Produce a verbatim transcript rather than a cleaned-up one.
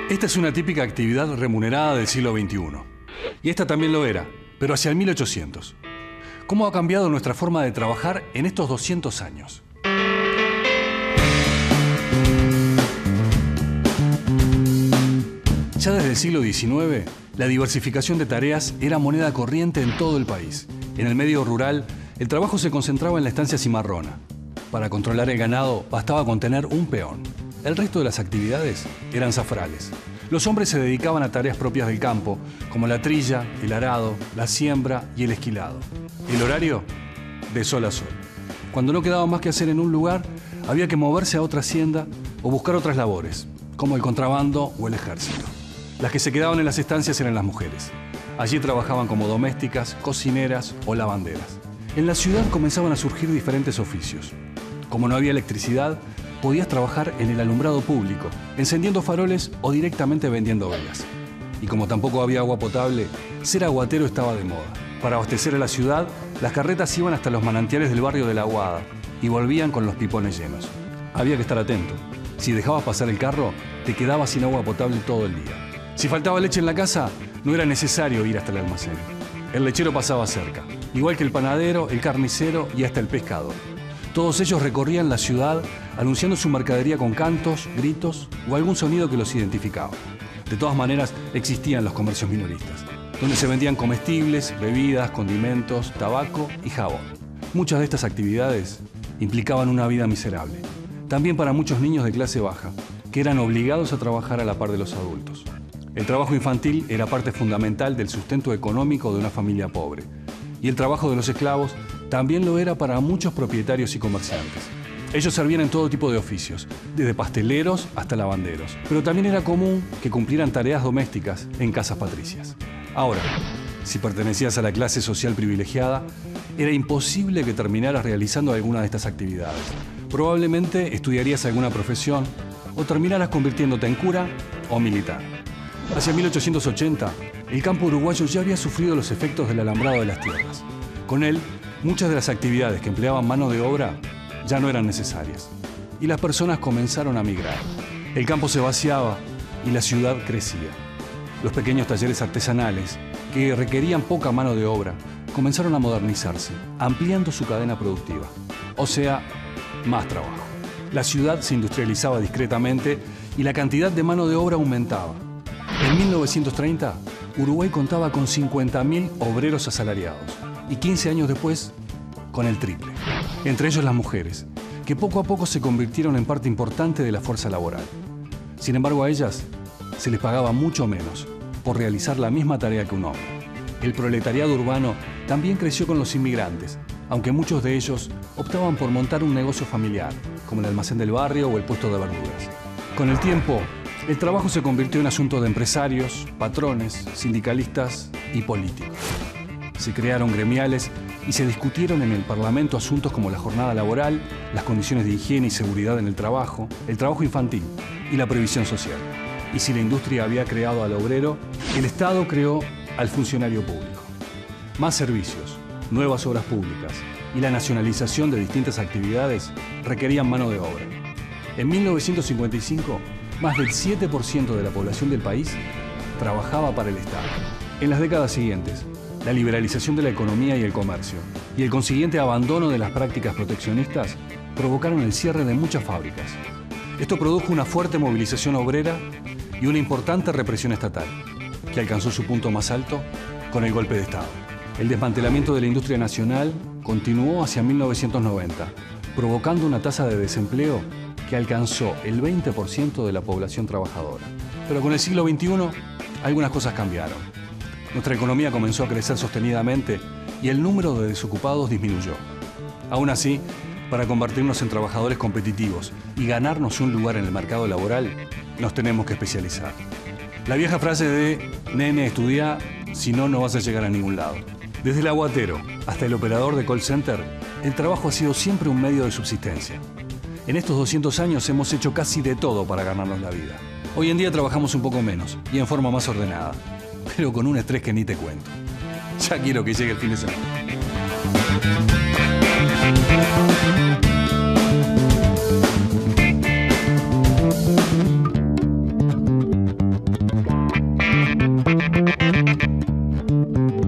Esta es una típica actividad remunerada del siglo veintiuno. Y esta también lo era, pero hacia el mil ochocientos. ¿Cómo ha cambiado nuestra forma de trabajar en estos doscientos años? Ya desde el siglo diecinueve, la diversificación de tareas era moneda corriente en todo el país. En el medio rural, el trabajo se concentraba en la estancia cimarrona. Para controlar el ganado, bastaba con tener un peón. El resto de las actividades eran zafrales. Los hombres se dedicaban a tareas propias del campo, como la trilla, el arado, la siembra y el esquilado. El horario, de sol a sol. Cuando no quedaba más que hacer en un lugar, había que moverse a otra hacienda o buscar otras labores, como el contrabando o el ejército. Las que se quedaban en las estancias eran las mujeres. Allí trabajaban como domésticas, cocineras o lavanderas. En la ciudad comenzaban a surgir diferentes oficios. Como no había electricidad, podías trabajar en el alumbrado público, encendiendo faroles o directamente vendiendo velas. Y como tampoco había agua potable, ser aguatero estaba de moda. Para abastecer a la ciudad, las carretas iban hasta los manantiales del barrio de La Aguada y volvían con los pipones llenos. Había que estar atento. Si dejabas pasar el carro, te quedabas sin agua potable todo el día. Si faltaba leche en la casa, no era necesario ir hasta el almacén. El lechero pasaba cerca, igual que el panadero, el carnicero y hasta el pescador. Todos ellos recorrían la ciudad anunciando su mercadería con cantos, gritos o algún sonido que los identificaba. De todas maneras, existían los comercios minoristas, donde se vendían comestibles, bebidas, condimentos, tabaco y jabón. Muchas de estas actividades implicaban una vida miserable, también para muchos niños de clase baja, que eran obligados a trabajar a la par de los adultos. El trabajo infantil era parte fundamental del sustento económico de una familia pobre, y el trabajo de los esclavos también lo era para muchos propietarios y comerciantes. Ellos servían en todo tipo de oficios, desde pasteleros hasta lavanderos, pero también era común que cumplieran tareas domésticas en casas patricias. Ahora, si pertenecías a la clase social privilegiada, era imposible que terminaras realizando alguna de estas actividades. Probablemente estudiarías alguna profesión o terminaras convirtiéndote en cura o militar. Hacia mil ochocientos ochenta, el campo uruguayo ya había sufrido los efectos del alambrado de las tierras. Con él, muchas de las actividades que empleaban mano de obra ya no eran necesarias, y las personas comenzaron a migrar. El campo se vaciaba y la ciudad crecía. Los pequeños talleres artesanales, que requerían poca mano de obra, comenzaron a modernizarse, ampliando su cadena productiva. O sea, más trabajo. La ciudad se industrializaba discretamente y la cantidad de mano de obra aumentaba. En mil novecientos treinta, Uruguay contaba con cincuenta mil obreros asalariados y quince años después, con el triple. Entre ellos las mujeres, que poco a poco se convirtieron en parte importante de la fuerza laboral. Sin embargo, a ellas se les pagaba mucho menos por realizar la misma tarea que un hombre. El proletariado urbano también creció con los inmigrantes, aunque muchos de ellos optaban por montar un negocio familiar, como el almacén del barrio o el puesto de verduras. Con el tiempo, el trabajo se convirtió en asunto de empresarios, patrones, sindicalistas y políticos. Se crearon gremiales y se discutieron en el Parlamento asuntos como la jornada laboral, las condiciones de higiene y seguridad en el trabajo, el trabajo infantil y la previsión social. Y si la industria había creado al obrero, el Estado creó al funcionario público. Más servicios, nuevas obras públicas y la nacionalización de distintas actividades requerían mano de obra. En mil novecientos cincuenta y cinco, más del siete por ciento de la población del país trabajaba para el Estado. En las décadas siguientes, la liberalización de la economía y el comercio y el consiguiente abandono de las prácticas proteccionistas provocaron el cierre de muchas fábricas. Esto produjo una fuerte movilización obrera y una importante represión estatal, que alcanzó su punto más alto con el golpe de Estado. El desmantelamiento de la industria nacional continuó hacia mil novecientos noventa, provocando una tasa de desempleo que alcanzó el veinte por ciento de la población trabajadora. Pero con el siglo veintiuno, algunas cosas cambiaron. Nuestra economía comenzó a crecer sostenidamente y el número de desocupados disminuyó. Aún así, para convertirnos en trabajadores competitivos y ganarnos un lugar en el mercado laboral, nos tenemos que especializar. La vieja frase de «Nene, estudia, si no, no vas a llegar a ningún lado». Desde el aguatero hasta el operador de call center, el trabajo ha sido siempre un medio de subsistencia. En estos doscientos años hemos hecho casi de todo para ganarnos la vida. Hoy en día trabajamos un poco menos y en forma más ordenada, pero con un estrés que ni te cuento. Ya quiero que llegue el fin de semana. Thank you.